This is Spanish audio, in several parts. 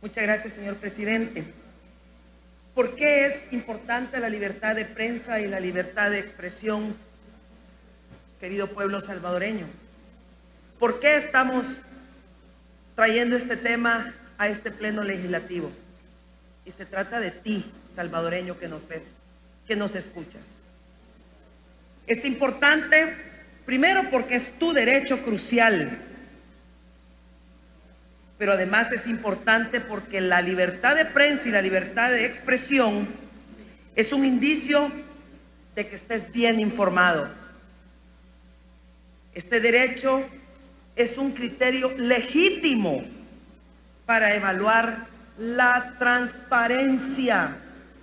Muchas gracias, señor presidente. ¿Por qué es importante la libertad de prensa y la libertad de expresión, querido pueblo salvadoreño? ¿Por qué estamos trayendo este tema a este pleno legislativo? Y se trata de ti, salvadoreño, que nos ves, que nos escuchas. Es importante, primero, porque es tu derecho crucial, pero además es importante porque la libertad de prensa y la libertad de expresión es un indicio de que estés bien informado. Este derecho es un criterio legítimo para evaluar la transparencia.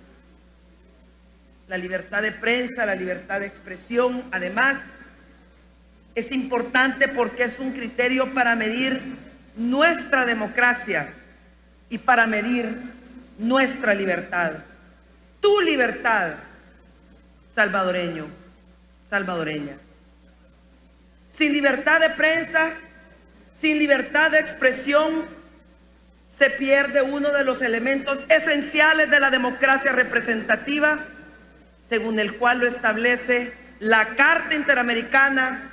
La libertad de prensa, la libertad de expresión, además, es importante porque es un criterio para medir nuestra democracia y para medir nuestra libertad. Tu libertad, salvadoreño, salvadoreña. Sin libertad de prensa, sin libertad de expresión, se pierde uno de los elementos esenciales de la democracia representativa, según el cual lo establece la Carta Interamericana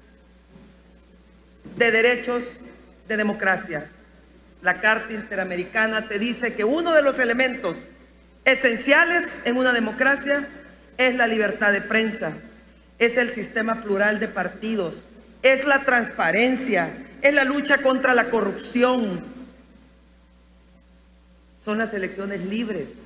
de Derechos de Democracia. La Carta Interamericana te dice que uno de los elementos esenciales en una democracia es la libertad de prensa, es el sistema plural de partidos, es la transparencia, es la lucha contra la corrupción, son las elecciones libres.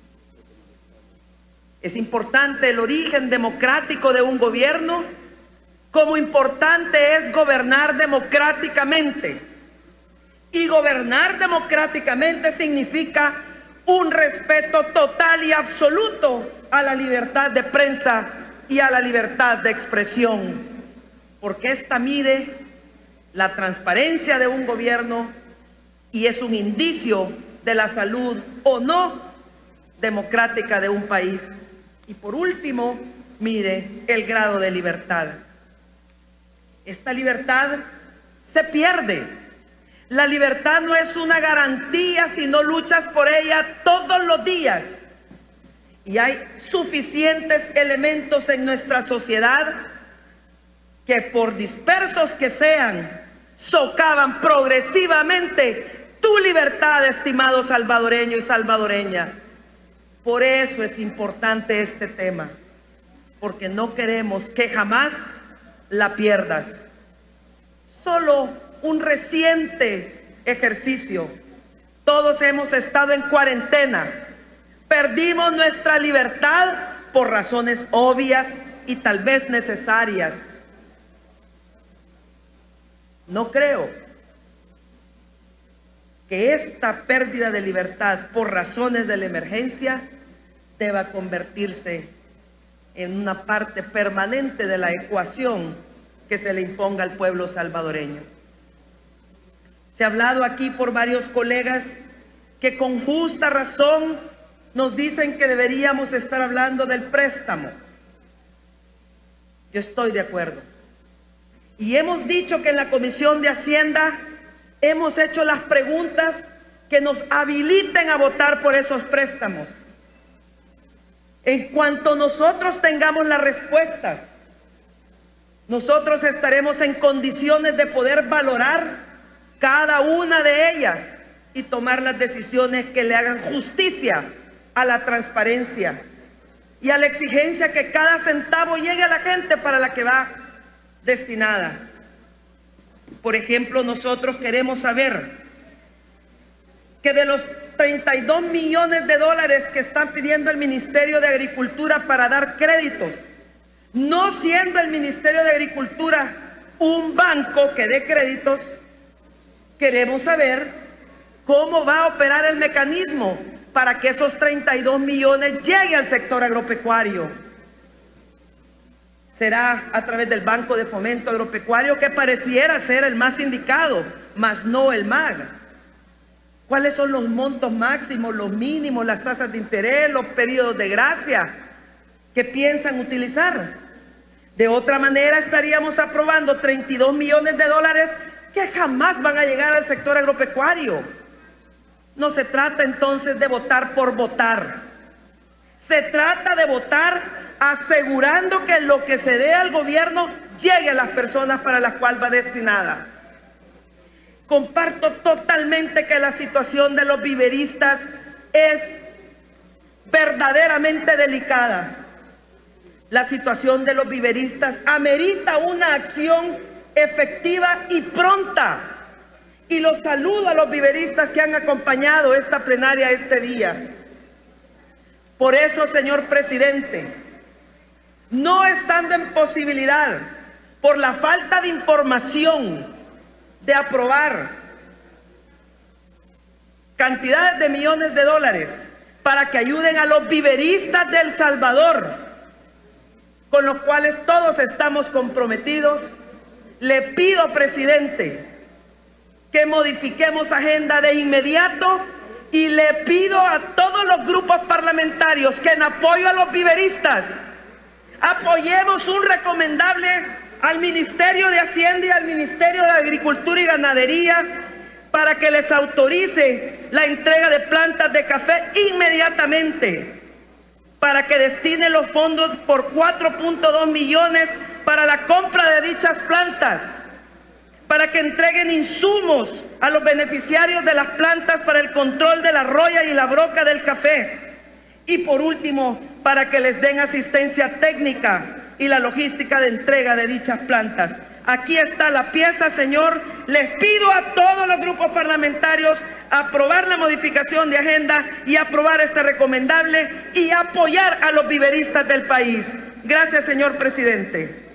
Es importante el origen democrático de un gobierno, como importante es gobernar democráticamente. Y gobernar democráticamente significa un respeto total y absoluto a la libertad de prensa y a la libertad de expresión, porque esta mide la transparencia de un gobierno y es un indicio de la salud o no democrática de un país. Y por último, mide el grado de libertad. Esta libertad se pierde. La libertad no es una garantía si no luchas por ella todos los días. Y hay suficientes elementos en nuestra sociedad que, por dispersos que sean, socavan progresivamente tu libertad, estimado salvadoreño y salvadoreña. Por eso es importante este tema, porque no queremos que jamás la pierdas. Solo un reciente ejercicio. Todos hemos estado en cuarentena. Perdimos nuestra libertad por razones obvias y tal vez necesarias. No creo que esta pérdida de libertad por razones de la emergencia deba convertirse en una parte permanente de la ecuación que se le imponga al pueblo salvadoreño. Se ha hablado aquí por varios colegas que con justa razón nos dicen que deberíamos estar hablando del préstamo. Yo estoy de acuerdo. Y hemos dicho que en la Comisión de Hacienda hemos hecho las preguntas que nos habiliten a votar por esos préstamos. En cuanto nosotros tengamos las respuestas, nosotros estaremos en condiciones de poder valorar cada una de ellas y tomar las decisiones que le hagan justicia a la transparencia y a la exigencia que cada centavo llegue a la gente para la que va destinada. Por ejemplo, nosotros queremos saber que de los 32 millones de dólares que están pidiendo el Ministerio de Agricultura para dar créditos, no siendo el Ministerio de Agricultura un banco que dé créditos, queremos saber cómo va a operar el mecanismo para que esos 32 millones lleguen al sector agropecuario. Será a través del Banco de Fomento Agropecuario, que pareciera ser el más indicado, mas no el MAG. ¿Cuáles son los montos máximos, los mínimos, las tasas de interés, los periodos de gracia que piensan utilizar? De otra manera estaríamos aprobando 32 millones de dólares que jamás van a llegar al sector agropecuario. No se trata entonces de votar por votar. Se trata de votar asegurando que lo que se dé al gobierno llegue a las personas para las cuales va destinada. Comparto totalmente que la situación de los viveristas es verdaderamente delicada. La situación de los viveristas amerita una acción efectiva y pronta. Y los saludo a los viveristas que han acompañado esta plenaria este día. Por eso, señor presidente, no estando en posibilidad, por la falta de información, de aprobar cantidades de millones de dólares para que ayuden a los viveristas de El Salvador, con los cuales todos estamos comprometidos, le pido, presidente, que modifiquemos agenda de inmediato y le pido a todos los grupos parlamentarios que en apoyo a los viveristas apoyemos un recomendable al Ministerio de Hacienda y al Ministerio de Agricultura y Ganadería para que les autorice la entrega de plantas de café inmediatamente, para que destine los fondos por 4.2 millones para la compra de dichas plantas, para que entreguen insumos a los beneficiarios de las plantas para el control de la roya y la broca del café, y por último, para que les den asistencia técnica y la logística de entrega de dichas plantas. Aquí está la pieza, señor. Les pido a todos los grupos parlamentarios aprobar la modificación de agenda y aprobar este recomendable y apoyar a los viveristas del país. Gracias, señor presidente.